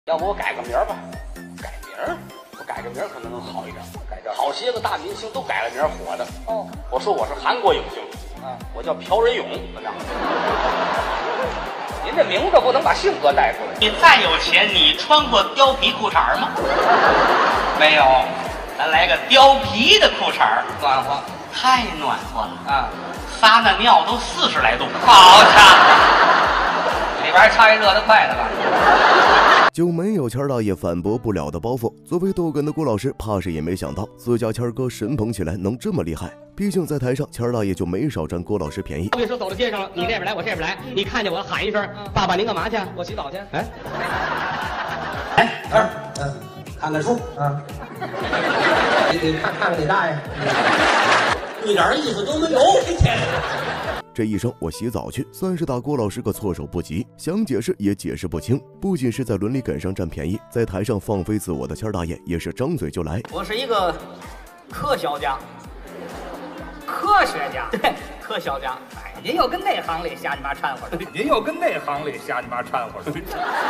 要不我改个名儿吧？改名儿，我改个名儿可能能好一点。改这好些个大明星都改了名儿火的。哦，我说我是韩国影星，我叫朴仁勇，怎么样？您这名字不能把性格带出来。 你再有钱，你穿过貂皮裤衩吗？没有，咱来个貂皮的裤衩， 暖和， 太暖和了啊！ 撒那尿都40来度，好家伙！ 里边还插一热得快的吧？ 就没有谦儿大爷反驳不了的包袱。作为逗哏的郭老师，怕是也没想到自家谦儿哥神捧起来能这么厉害。毕竟在台上，谦儿大爷就没少占郭老师便宜。 我跟你说，走到街上了，你这边来，我这边来，你看见我喊一声：“爸爸，您干嘛去？” 我洗澡去。 哎， 看看书啊。你看你大爷， 一点意思都没有。 这一声我洗澡去，算是打郭老师个措手不及，想解释也解释不清。不仅是在伦理感上占便宜，在台上放飞自我的谦儿大爷也是张嘴就来。 我是一个科学家， 科学家， 对，科学家。 哎，您又跟那行里瞎你妈掺和了。 您又跟那行里瞎你妈掺和了。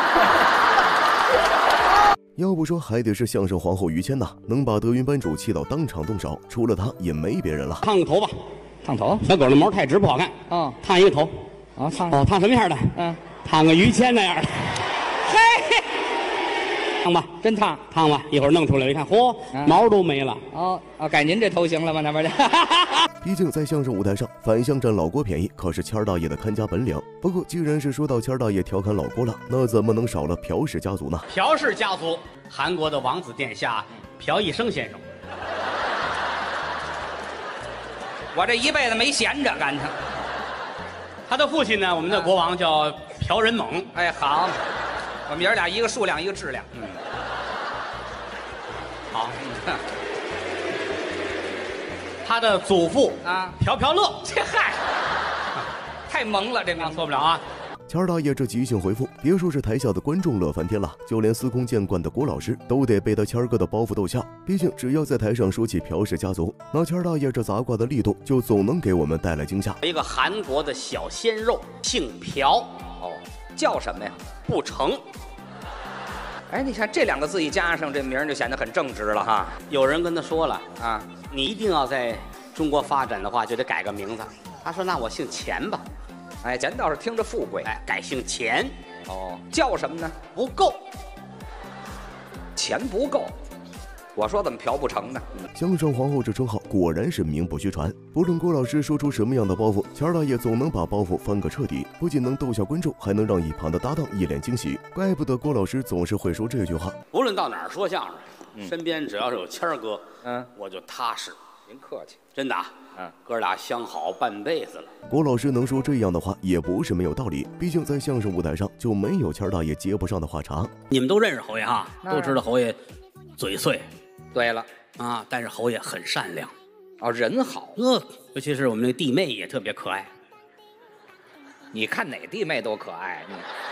要不说还得是相声皇后于谦呐，能把德云班主气到当场动手，除了他也没别人了。 烫个头吧， 烫头， 小狗的毛太直不好看啊， 烫一个头啊， 烫什么样的？烫个于谦那样的。嘿，烫吧， 真烫吧，一会儿弄出来一看，嚯，毛都没了。 改您这头型了吗？那边去。 毕竟在相声舞台上，反向占老郭便宜可是谦儿大爷的看家本领。不过既然是说到谦儿大爷调侃老郭了，那怎么能少了朴氏家族呢？ 朴氏家族，韩国的王子殿下朴义生先生。 我这一辈子没闲着，干他。 他的父亲呢，我们的国王叫朴仁猛。 哎，好，我们爷俩一个数量，一个质量。 好。他的祖父朴朴乐， 这嗨，太萌了，这名错不了啊。 谦儿大爷这即兴回复，别说是台下的观众乐翻天了，就连司空见惯的郭老师都得被他谦儿哥的包袱逗笑。毕竟只要在台上说起朴氏家族，那谦儿大爷这砸挂的力度就总能给我们带来惊吓。 一个韩国的小鲜肉，姓朴， 叫什么呀？ 不成。 哎，你看这2个字一加上，这名儿就显得很正直了哈。 有人跟他说了啊， 你一定要在中国发展的话，就得改个名字。他说：“那我姓钱吧。” 哎，钱倒是听着富贵， 改姓钱。 叫什么呢？ 不够， 钱不够。我说怎么朴不成呢？ 相声皇后这称号果然是名不虚传。不论郭老师说出什么样的包袱，谦儿大爷总能把包袱翻个彻底，不仅能逗笑观众，还能让一旁的搭档一脸惊喜。怪不得郭老师总是会说这句话： 无论到哪儿说相声，身边只要是有谦儿哥，我就踏实。 您客气， 真的哥俩相好半辈子了。 郭老师能说这样的话也不是没有道理，毕竟在相声舞台上就没有谦儿大爷接不上的话茬。 你们都认识侯爷哈，都知道侯爷嘴碎。 对了但是侯爷很善良， 人好。 尤其是我们那弟妹也特别可爱。 你看哪弟妹都可爱。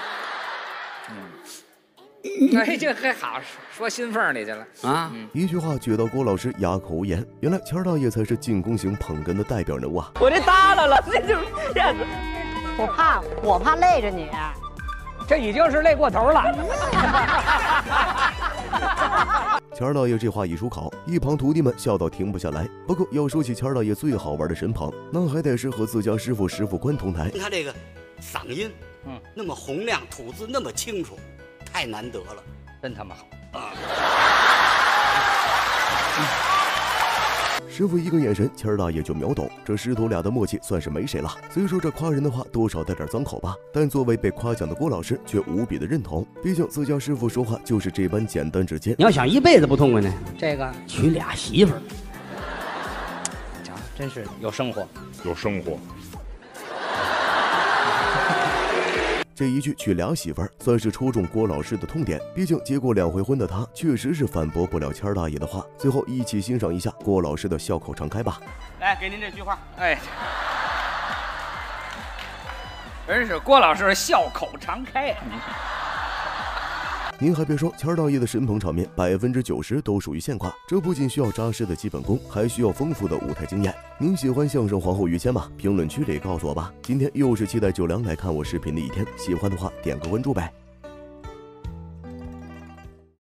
哎，这还好，说心缝里去了一句话撅到郭老师哑口无言。原来谦儿大爷才是进攻型捧哏的代表人物啊！ 我这耷拉了，这就是样子。 我怕累着你。 这已经是累过头了。 谦儿大爷这话一出口，一旁徒弟们笑到停不下来。不过要说起谦儿大爷最好玩的神捧，那还得是和自家师傅关同台。 他这个嗓音，那么洪亮，吐字那么清楚，太难得了， 真他妈好师傅一个眼神，谦儿大爷就秒懂，这师徒俩的默契算是没谁了。虽说这夸人的话多少带点脏口吧，但作为被夸奖的郭老师却无比的认同。毕竟自家师傅说话就是这般简单直接。 你要想一辈子不痛快呢， 这个娶俩媳妇儿， 真是有生活， 有生活。 这一句娶俩媳妇儿算是戳中郭老师的痛点，毕竟结过2回婚的他确实是反驳不了谦儿大爷的话。最后一起欣赏一下郭老师的笑口常开吧。 来，给您这句话。 真是郭老师笑口常开。 您还别说，谦儿大爷的神捧场面90%都属于现挂，这不仅需要扎实的基本功，还需要丰富的舞台经验。您喜欢相声皇后于谦吗？评论区里告诉我吧。今天又是期待9良来看我视频的一天，喜欢的话点个关注呗。